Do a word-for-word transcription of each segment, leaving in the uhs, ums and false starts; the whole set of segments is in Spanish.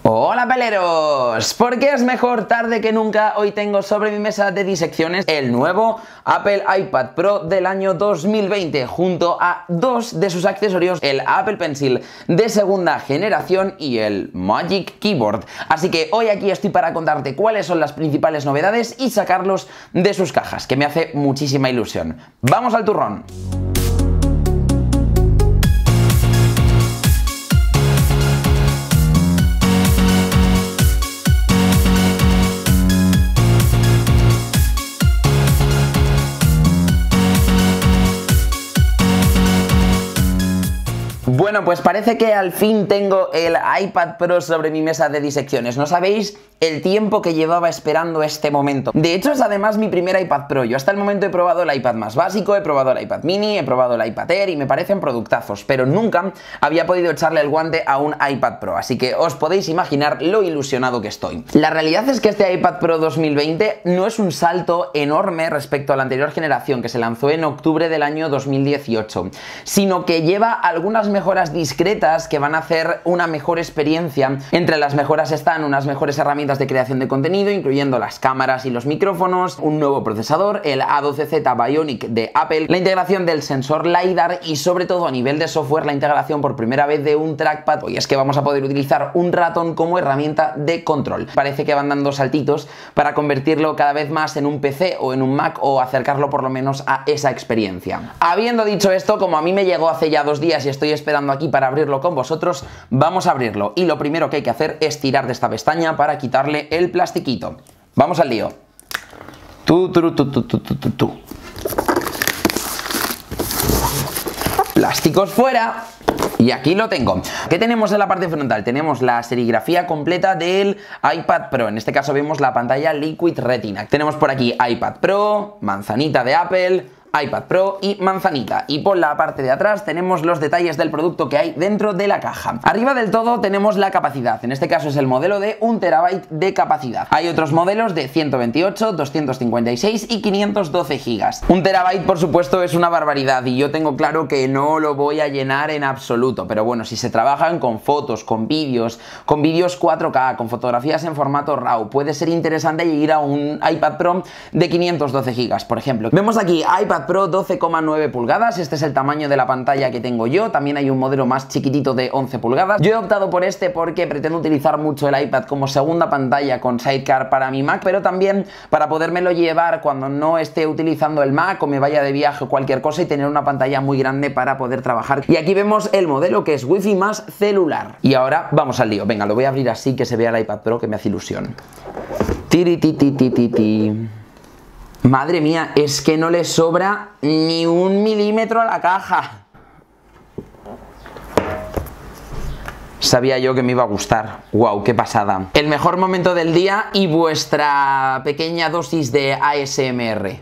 Hola peleros, ¿por qué es mejor tarde que nunca? Hoy tengo sobre mi mesa de disecciones el nuevo Apple iPad Pro del año dos mil veinte junto a dos de sus accesorios, el Apple Pencil de segunda generación y el Magic Keyboard. Así que hoy aquí estoy para contarte cuáles son las principales novedades y sacarlos de sus cajas, que me hace muchísima ilusión. ¡Vamos al turrón! Bueno, pues parece que al fin tengo el iPad Pro sobre mi mesa de disecciones. No sabéis el tiempo que llevaba esperando este momento. De hecho, es además mi primer iPad Pro. Yo hasta el momento he probado el iPad más básico, he probado el iPad mini, he probado el iPad Air y me parecen productazos, pero nunca había podido echarle el guante a un iPad Pro, así que os podéis imaginar lo ilusionado que estoy. La realidad es que este iPad Pro dos mil veinte no es un salto enorme respecto a la anterior generación, que se lanzó en octubre del año dos mil dieciocho, sino que lleva algunas mejoras discretas que van a hacer una mejor experiencia. Entre las mejoras están unas mejores herramientas de creación de contenido, incluyendo las cámaras y los micrófonos, un nuevo procesador, el A doce Z Bionic de Apple, la integración del sensor LiDAR y sobre todo a nivel de software la integración por primera vez de un trackpad. Y es que vamos a poder utilizar un ratón como herramienta de control. Parece que van dando saltitos para convertirlo cada vez más en un P C o en un Mac, o acercarlo por lo menos a esa experiencia. Habiendo dicho esto, como a mí me llegó hace ya dos días y estoy esperando aquí para abrirlo con vosotros, vamos a abrirlo. Y lo primero que hay que hacer es tirar de esta pestaña para quitarle el plastiquito. Vamos al lío. Tú, tú, tú, tú, tú, tú, tú, tú. Plásticos fuera. Y aquí lo tengo. ¿Qué tenemos en la parte frontal? Tenemos la serigrafía completa del iPad Pro. En este caso vemos la pantalla Liquid Retina. Tenemos por aquí iPad Pro, manzanita de Apple, iPad Pro y manzanita. Y por la parte de atrás tenemos los detalles del producto que hay dentro de la caja. Arriba del todo tenemos la capacidad. En este caso es el modelo de un terabyte de capacidad. Hay otros modelos de ciento veintiocho, doscientos cincuenta y seis y quinientos doce gigas. Un terabyte, por supuesto, es una barbaridad y yo tengo claro que no lo voy a llenar en absoluto. Pero bueno, si se trabajan con fotos, con vídeos, con vídeos cuatro K, con fotografías en formato RAW, puede ser interesante ir a un iPad Pro de quinientos doce gigas, por ejemplo. Vemos aquí iPad Pro doce coma nueve pulgadas, este es el tamaño de la pantalla que tengo yo. También hay un modelo más chiquitito de once pulgadas. Yo he optado por este porque pretendo utilizar mucho el iPad como segunda pantalla con Sidecar para mi Mac, pero también para podérmelo llevar cuando no esté utilizando el Mac o me vaya de viaje o cualquier cosa y tener una pantalla muy grande para poder trabajar. Y aquí vemos el modelo que es Wi-Fi más celular. Y ahora vamos al lío. Venga, lo voy a abrir así que se vea el iPad Pro, que me hace ilusión. Tiri, ti, ti, ti, ti, ti. Madre mía, es que no le sobra ni un milímetro a la caja. Sabía yo que me iba a gustar. Wow, qué pasada. El mejor momento del día y vuestra pequeña dosis de A S M R.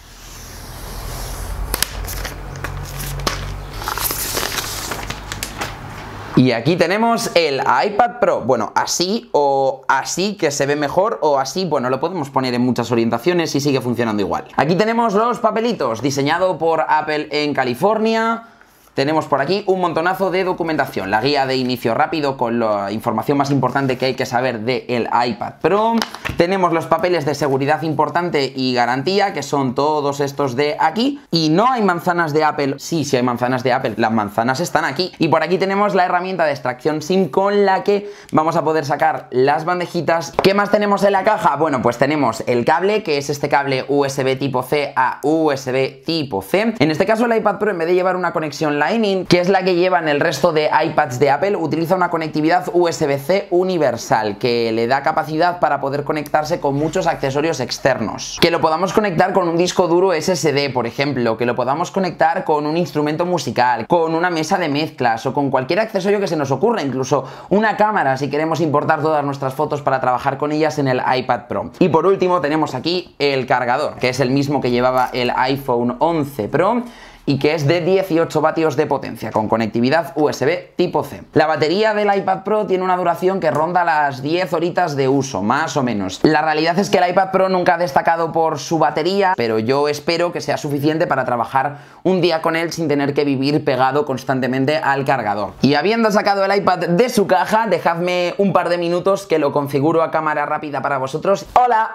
Y aquí tenemos el iPad Pro. Bueno, así o así, que se ve mejor, o así, bueno, lo podemos poner en muchas orientaciones y sigue funcionando igual. Aquí tenemos los papelitos, diseñado por Apple en California. Tenemos por aquí un montonazo de documentación, la guía de inicio rápido con la información más importante que hay que saber del iPad Pro. Tenemos los papeles de seguridad importante y garantía, que son todos estos de aquí. Y no hay manzanas de Apple. Sí, sí hay manzanas de Apple. Las manzanas están aquí. Y por aquí tenemos la herramienta de extracción SIM con la que vamos a poder sacar las bandejitas. ¿Qué más tenemos en la caja? Bueno, pues tenemos el cable, que es este cable U S B tipo C a U S B tipo C. En este caso el iPad Pro, en vez de llevar una conexión Lightning, que es la que llevan el resto de iPads de Apple, utiliza una conectividad U S B C universal, que le da capacidad para poder conectarse con muchos accesorios externos. Que lo podamos conectar con un disco duro S S D, por ejemplo, que lo podamos conectar con un instrumento musical, con una mesa de mezclas o con cualquier accesorio que se nos ocurra, incluso una cámara si queremos importar todas nuestras fotos para trabajar con ellas en el iPad Pro. Y por último tenemos aquí el cargador, que es el mismo que llevaba el iPhone once Pro y que es de dieciocho vatios de potencia con conectividad U S B tipo C. La batería del iPad Pro tiene una duración que ronda las diez horitas de uso, más o menos. La realidad es que el iPad Pro nunca ha destacado por su batería, pero yo espero que sea suficiente para trabajar un día con él sin tener que vivir pegado constantemente al cargador. Y habiendo sacado el iPad de su caja, dejadme un par de minutos que lo configuro a cámara rápida para vosotros. ¡Hola!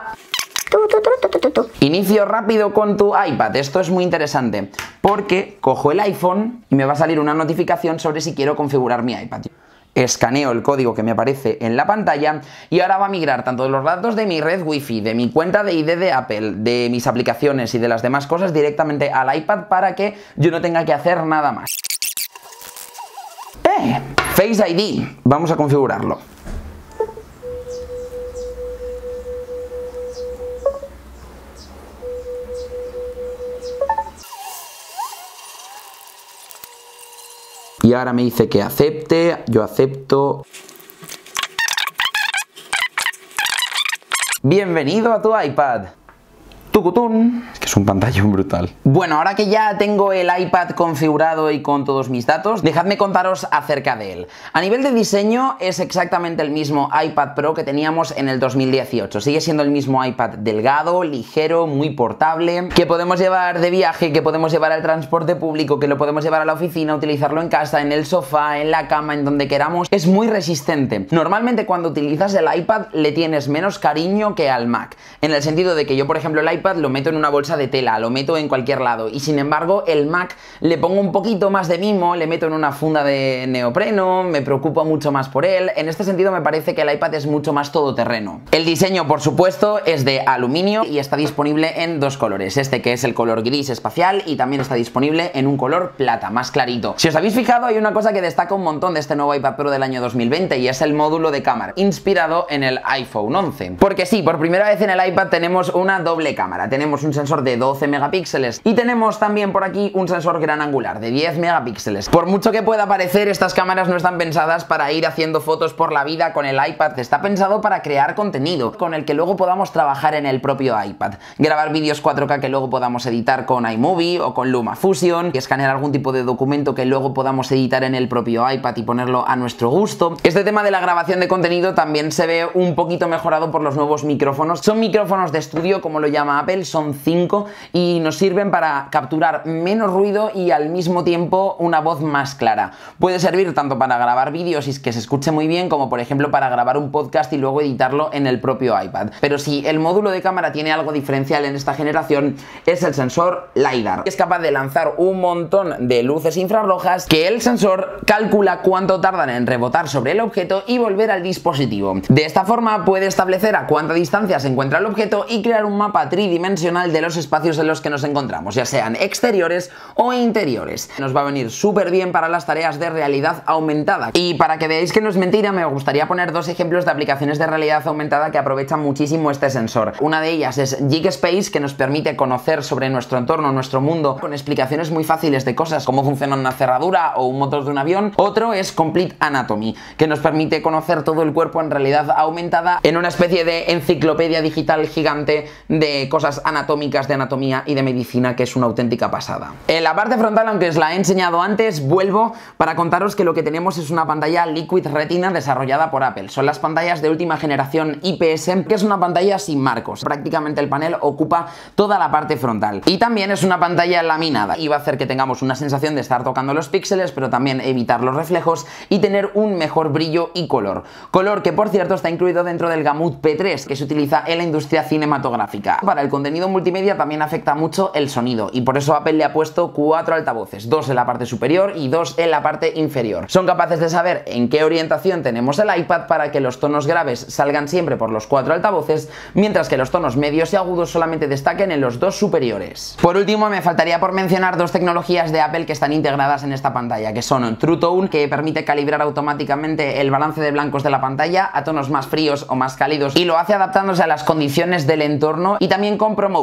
Inicio rápido con tu iPad. Esto es muy interesante porque cojo el iPhone y me va a salir una notificación sobre si quiero configurar mi iPad. Escaneo el código que me aparece en la pantalla y ahora va a migrar tanto los datos de mi red Wi-Fi, de mi cuenta de I D de Apple, de mis aplicaciones y de las demás cosas directamente al iPad para que yo no tenga que hacer nada más. ¡Eh! Face I D. Vamos a configurarlo. Y ahora me dice que acepte, yo acepto. Bienvenido a tu iPad. Tucutún. Es que es un pantallón brutal. Bueno, ahora que ya tengo el iPad configurado y con todos mis datos, dejadme contaros acerca de él. A nivel de diseño es exactamente el mismo iPad Pro que teníamos en el dos mil dieciocho. Sigue siendo el mismo iPad delgado, ligero, muy portable, que podemos llevar de viaje, que podemos llevar al transporte público, que lo podemos llevar a la oficina, utilizarlo en casa, en el sofá, en la cama, en donde queramos. Es muy resistente. Normalmente cuando utilizas el iPad le tienes menos cariño que al Mac, en el sentido de que yo, por ejemplo, el iPad lo meto en una bolsa de tela, lo meto en cualquier lado, y sin embargo el Mac le pongo un poquito más de mimo, le meto en una funda de neopreno, me preocupo mucho más por él. En este sentido me parece que el iPad es mucho más todoterreno. El diseño, por supuesto, es de aluminio y está disponible en dos colores, este que es el color gris espacial y también está disponible en un color plata, más clarito. Si os habéis fijado, hay una cosa que destaca un montón de este nuevo iPad Pro del año dos mil veinte y es el módulo de cámara, inspirado en el iPhone once. Porque sí, por primera vez en el iPad tenemos una doble cámara. Tenemos un sensor de doce megapíxeles y tenemos también por aquí un sensor gran angular de diez megapíxeles. Por mucho que pueda parecer, estas cámaras no están pensadas para ir haciendo fotos por la vida con el iPad, está pensado para crear contenido con el que luego podamos trabajar en el propio iPad, grabar vídeos cuatro K que luego podamos editar con iMovie o con LumaFusion, y escanear algún tipo de documento que luego podamos editar en el propio iPad y ponerlo a nuestro gusto. Este tema de la grabación de contenido también se ve un poquito mejorado por los nuevos micrófonos. Son micrófonos de estudio, como lo llama Apple, son cinco y nos sirven para capturar menos ruido y al mismo tiempo una voz más clara. Puede servir tanto para grabar vídeos y que se escuche muy bien, como por ejemplo para grabar un podcast y luego editarlo en el propio iPad. Pero si el módulo de cámara tiene algo diferencial en esta generación, es el sensor LiDAR. Es capaz de lanzar un montón de luces infrarrojas que el sensor calcula cuánto tardan en rebotar sobre el objeto y volver al dispositivo. De esta forma puede establecer a cuánta distancia se encuentra el objeto y crear un mapa tridimensional de los espacios en los que nos encontramos, ya sean exteriores o interiores. Nos va a venir súper bien para las tareas de realidad aumentada. Y para que veáis que no es mentira, me gustaría poner dos ejemplos de aplicaciones de realidad aumentada que aprovechan muchísimo este sensor. Una de ellas es Geekspace, que nos permite conocer sobre nuestro entorno, nuestro mundo, con explicaciones muy fáciles de cosas, cómo funciona una cerradura o un motor de un avión. Otro es Complete Anatomy, que nos permite conocer todo el cuerpo en realidad aumentada en una especie de enciclopedia digital gigante de cosas anatómicas, de anatomía y de medicina, que es una auténtica pasada. En la parte frontal, aunque os la he enseñado antes, vuelvo para contaros que lo que tenemos es una pantalla Liquid Retina desarrollada por Apple. Son las pantallas de última generación I P S, que es una pantalla sin marcos. Prácticamente el panel ocupa toda la parte frontal. Y también es una pantalla laminada y va a hacer que tengamos una sensación de estar tocando los píxeles, pero también evitar los reflejos y tener un mejor brillo y color. Color que, por cierto, está incluido dentro del Gamut P tres, que se utiliza en la industria cinematográfica. Para el contenido multimedia también afecta mucho el sonido, y por eso Apple le ha puesto cuatro altavoces, dos en la parte superior y dos en la parte inferior. Son capaces de saber en qué orientación tenemos el iPad para que los tonos graves salgan siempre por los cuatro altavoces, mientras que los tonos medios y agudos solamente destaquen en los dos superiores. Por último, me faltaría por mencionar dos tecnologías de Apple que están integradas en esta pantalla, que son True Tone, que permite calibrar automáticamente el balance de blancos de la pantalla a tonos más fríos o más cálidos, y lo hace adaptándose a las condiciones del entorno, y también con ProMotion, porque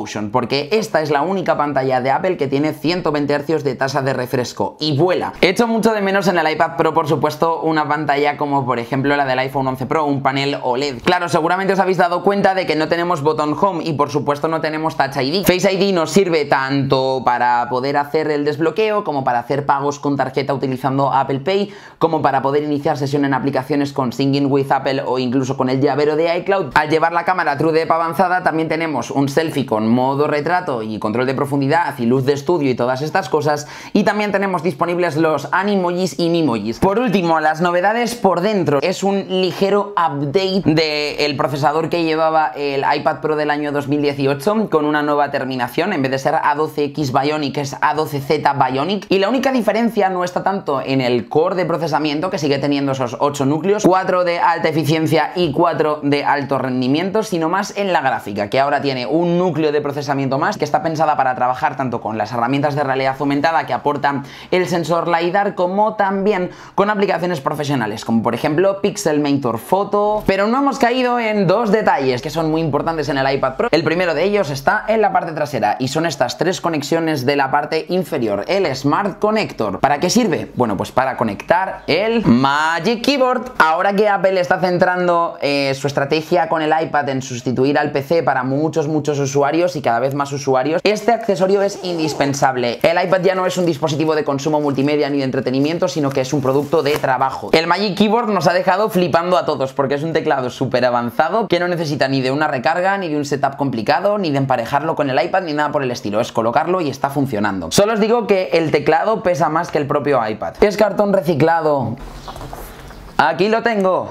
porque esta es la única pantalla de Apple que tiene ciento veinte hercios de tasa de refresco y vuela. He hecho mucho de menos en el iPad Pro, por supuesto, una pantalla como por ejemplo la del iPhone once Pro, un panel O L E D. Claro, seguramente os habéis dado cuenta de que no tenemos botón Home y por supuesto no tenemos Touch I D. Face I D nos sirve tanto para poder hacer el desbloqueo como para hacer pagos con tarjeta utilizando Apple Pay, como para poder iniciar sesión en aplicaciones con Singing with Apple o incluso con el llavero de iCloud. Al llevar la cámara TrueDepth avanzada también tenemos un selfie con modo retrato y control de profundidad y luz de estudio y todas estas cosas, y también tenemos disponibles los Animojis y Mimojis. Por último, las novedades por dentro. Es un ligero update del procesador que llevaba el iPad Pro del año dos mil dieciocho con una nueva terminación. En vez de ser A doce X Bionic es A doce Z Bionic, y la única diferencia no está tanto en el core de procesamiento, que sigue teniendo esos ocho núcleos, cuatro de alta eficiencia y cuatro de alto rendimiento, sino más en la gráfica, que ahora tiene un núcleo de procesamiento más que está pensada para trabajar tanto con las herramientas de realidad aumentada que aportan el sensor LiDAR, como también con aplicaciones profesionales como por ejemplo Pixelmator Photo. Pero no hemos caído en dos detalles que son muy importantes en el iPad Pro. El primero de ellos está en la parte trasera y son estas tres conexiones de la parte inferior, el Smart Connector. ¿Para qué sirve? Bueno, pues para conectar el Magic Keyboard. Ahora que Apple está centrando eh, su estrategia con el iPad en sustituir al P C para muchos muchos usuarios y cada vez más usuarios, este accesorio es indispensable. El iPad ya no es un dispositivo de consumo multimedia ni de entretenimiento, sino que es un producto de trabajo. El Magic Keyboard nos ha dejado flipando a todos porque es un teclado súper avanzado que no necesita ni de una recarga, ni de un setup complicado, ni de emparejarlo con el iPad, ni nada por el estilo. Es colocarlo y está funcionando. Solo os digo que el teclado pesa más que el propio iPad. Es cartón reciclado. Aquí lo tengo.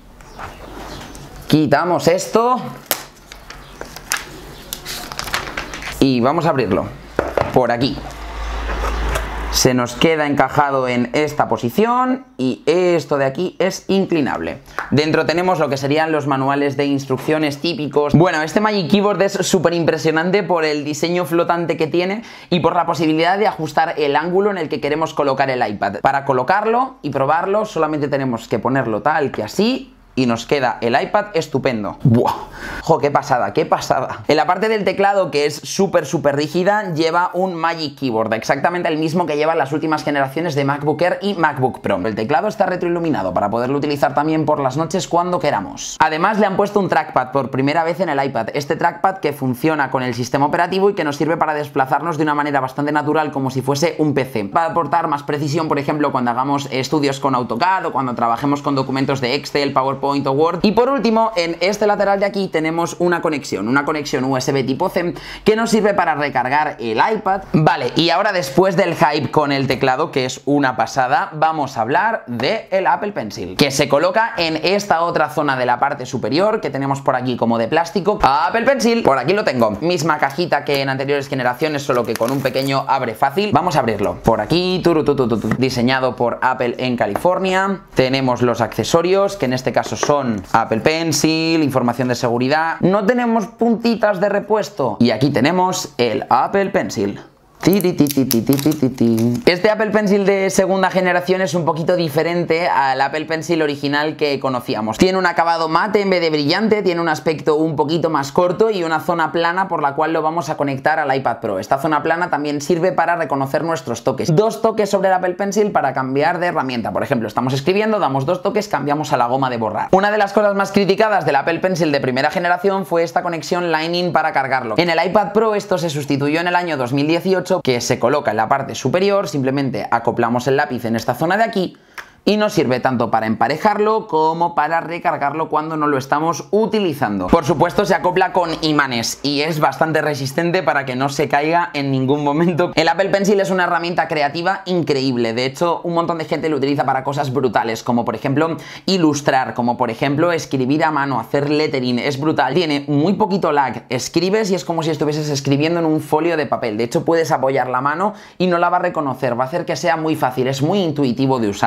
Quitamos esto y vamos a abrirlo por aquí. Se nos queda encajado en esta posición y esto de aquí es inclinable. Dentro tenemos lo que serían los manuales de instrucciones típicos. Bueno, este Magic Keyboard es súper impresionante por el diseño flotante que tiene y por la posibilidad de ajustar el ángulo en el que queremos colocar el iPad. Para colocarlo y probarlo solamente tenemos que ponerlo tal que así, y nos queda el iPad estupendo. ¡Buah! ¡Jo, qué pasada, qué pasada! En la parte del teclado, que es súper súper rígida, lleva un Magic Keyboard, exactamente el mismo que llevan las últimas generaciones de MacBook Air y MacBook Pro. El teclado está retroiluminado para poderlo utilizar también por las noches cuando queramos. Además le han puesto un trackpad por primera vez en el iPad. Este trackpad que funciona con el sistema operativo y que nos sirve para desplazarnos de una manera bastante natural, como si fuese un P C. Va a aportar más precisión, por ejemplo, cuando hagamos estudios con AutoCAD o cuando trabajemos con documentos de Excel, PowerPoint o Word. Y por último, en este lateral de aquí tenemos una conexión, una conexión U S B tipo C que nos sirve para recargar el iPad. Vale, y ahora después del hype con el teclado, que es una pasada, vamos a hablar del Apple Pencil, que se coloca en esta otra zona de la parte superior que tenemos por aquí como de plástico. Apple Pencil, por aquí lo tengo. Misma cajita que en anteriores generaciones, solo que con un pequeño abre fácil. Vamos a abrirlo. Por aquí, turututututu, diseñado por Apple en California. Tenemos los accesorios, que en este caso son Apple Pencil, información de seguridad. No tenemos puntitas de repuesto. Y aquí tenemos el Apple Pencil. Este Apple Pencil de segunda generación es un poquito diferente al Apple Pencil original que conocíamos. Tiene un acabado mate en vez de brillante, tiene un aspecto un poquito más corto y una zona plana por la cual lo vamos a conectar al iPad Pro. Esta zona plana también sirve para reconocer nuestros toques. Dos toques sobre el Apple Pencil para cambiar de herramienta. Por ejemplo, estamos escribiendo, damos dos toques, cambiamos a la goma de borrar. Una de las cosas más criticadas del Apple Pencil de primera generación fue esta conexión Lightning para cargarlo. En el iPad Pro esto se sustituyó en el año dos mil dieciocho, que se coloca en la parte superior. Simplemente acoplamos el lápiz en esta zona de aquí y nos sirve tanto para emparejarlo como para recargarlo cuando no lo estamos utilizando. Por supuesto se acopla con imanes y es bastante resistente para que no se caiga en ningún momento. El Apple Pencil es una herramienta creativa increíble. De hecho, un montón de gente lo utiliza para cosas brutales, como por ejemplo ilustrar, como por ejemplo escribir a mano, hacer lettering. Es brutal, tiene muy poquito lag, escribes y es como si estuvieses escribiendo en un folio de papel. De hecho, puedes apoyar la mano y no la va a reconocer, va a hacer que sea muy fácil, es muy intuitivo de usar. Y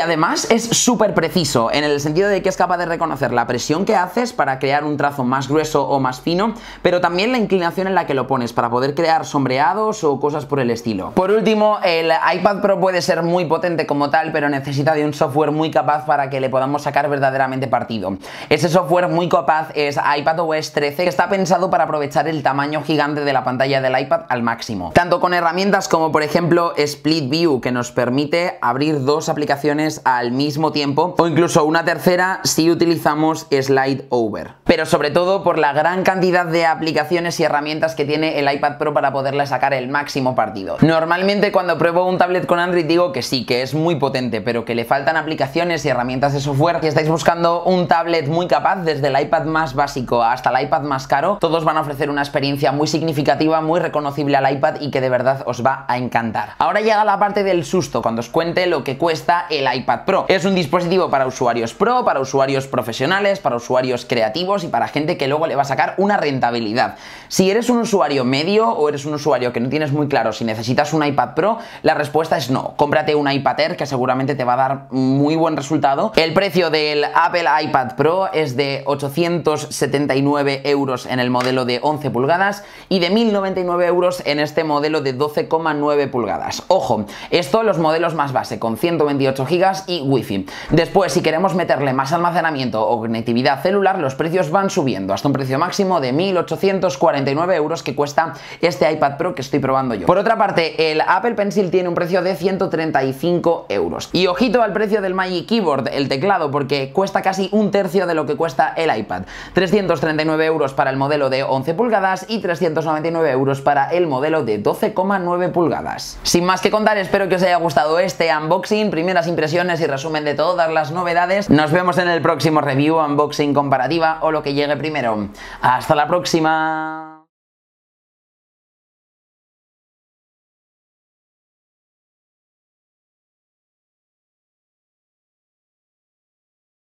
además es súper preciso, en el sentido de que es capaz de reconocer la presión que haces para crear un trazo más grueso o más fino, pero también la inclinación en la que lo pones para poder crear sombreados o cosas por el estilo. Por último, el iPad Pro puede ser muy potente como tal, pero necesita de un software muy capaz para que le podamos sacar verdaderamente partido. Ese software muy capaz es iPadOS trece, que está pensado para aprovechar el tamaño gigante de la pantalla del iPad al máximo. Tanto con herramientas como por ejemplo Split View, que nos permite abrir dos aplicaciones al mismo tiempo, o incluso una tercera si utilizamos Slide Over. Pero sobre todo por la gran cantidad de aplicaciones y herramientas que tiene el iPad Pro para poderle sacar el máximo partido. Normalmente cuando pruebo un tablet con Android digo que sí, que es muy potente, pero que le faltan aplicaciones y herramientas de software. Si estáis buscando un tablet muy capaz, desde el iPad más básico hasta el iPad más caro, todos van a ofrecer una experiencia muy significativa, muy reconocible al iPad y que de verdad os va a encantar. Ahora llega la parte del susto, cuando os cuente lo que cuesta el iPad Pro. Es un dispositivo para usuarios pro, para usuarios profesionales, para usuarios creativos y para gente que luego le va a sacar una rentabilidad. Si eres un usuario medio o eres un usuario que no tienes muy claro si necesitas un iPad Pro, la respuesta es no. Cómprate un iPad Air, que seguramente te va a dar muy buen resultado. El precio del Apple iPad Pro es de ochocientos setenta y nueve euros en el modelo de once pulgadas y de mil noventa y nueve euros en este modelo de doce coma nueve pulgadas. Ojo, esto los modelos más base, con ciento veintiocho gigas y Wi-Fi. Después, si queremos meterle más almacenamiento o conectividad celular, los precios van subiendo hasta un precio máximo de mil ochocientos cuarenta y nueve euros que cuesta este iPad Pro que estoy probando yo. Por otra parte, el Apple Pencil tiene un precio de ciento treinta y cinco euros. Y ojito al precio del Magic Keyboard, el teclado, porque cuesta casi un tercio de lo que cuesta el iPad. trescientos treinta y nueve euros para el modelo de once pulgadas y trescientos noventa y nueve euros para el modelo de doce coma nueve pulgadas. Sin más que contar, espero que os haya gustado este unboxing, primeras impresiones y resumen de todas las novedades. Nos vemos en el próximo review, unboxing, comparativa o lo que llegue primero. ¡Hasta la próxima!